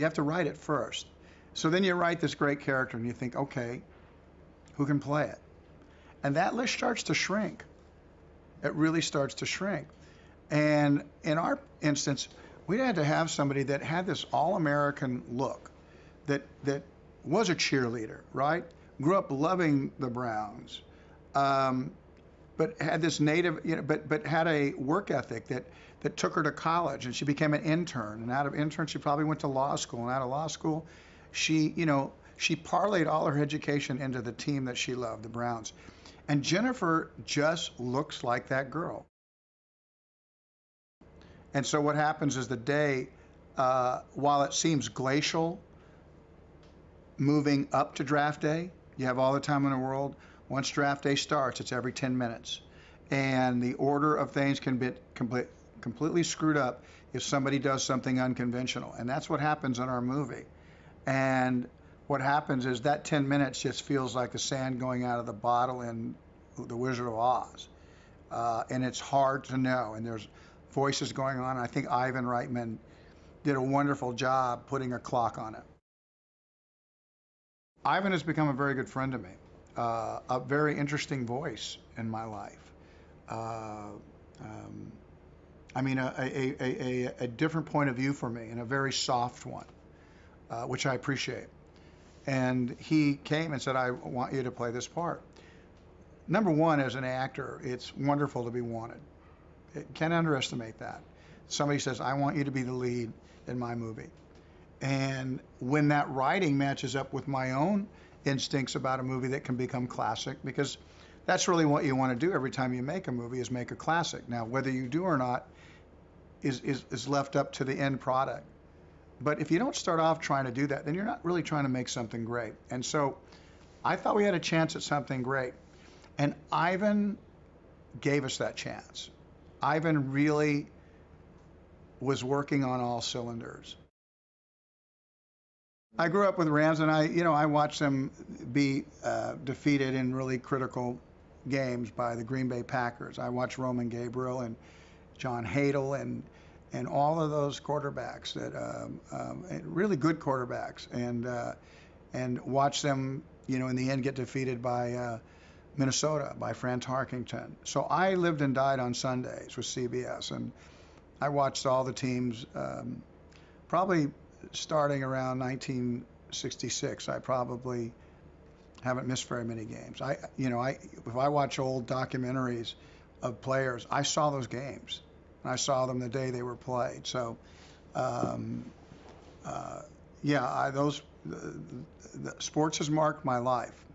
You have to write it first. So then you write this great character and you think, okay, who can play it? And that list starts to shrink. It really starts to shrink. And in our instance, we had to have somebody that had this all-American look, that was a cheerleader, right? Grew up loving the Browns, um, but had this native, but had a work ethic that took her to college, and she became an intern. And out of intern, she probably went to law school. And out of law school, she parlayed all her education into the team that she loved, the Browns. And Jennifer just looks like that girl. And so what happens is the day, while it seems glacial, moving up to draft day, you have all the time in the world. Once draft day starts, it's every 10 minutes. And the order of things can be completely screwed up if somebody does something unconventional. And that's what happens in our movie. And what happens is that 10 minutes just feels like the sand going out of the bottle in The Wizard of Oz. And it's hard to know. And there's voices going on. I think Ivan Reitman did a wonderful job putting a clock on it. Ivan has become a very good friend to me, a very interesting voice in my life. Uh, um, I mean, a different point of view for me, and a very soft one, which I appreciate. And he came and said, I want you to play this part. Number one, as an actor, it's wonderful to be wanted. Can't underestimate that. Somebody says, I want you to be the lead in my movie. And when that writing matches up with my own instincts about a movie that can become classic, because that's really what you want to do every time you make a movie, is make a classic. Now, whether you do or not is left up to the end product. But if you don't start off trying to do that, then you're not really trying to make something great. And so I thought we had a chance at something great. And Ivan gave us that chance. Ivan really was working on all cylinders. I grew up with Rams, and I watched them be defeated in really critical games by the Green Bay Packers. I watched Roman Gabriel and John Hadl and all of those quarterbacks that really good quarterbacks, and watch them, in the end get defeated by Minnesota, by Fran Tarkington. So I lived and died on Sundays with CBS, and I watched all the teams, probably starting around 1966. I probably haven't missed very many games. If I watch old documentaries of players, I saw those games, and I saw them the day they were played. So, yeah, the sports has marked my life.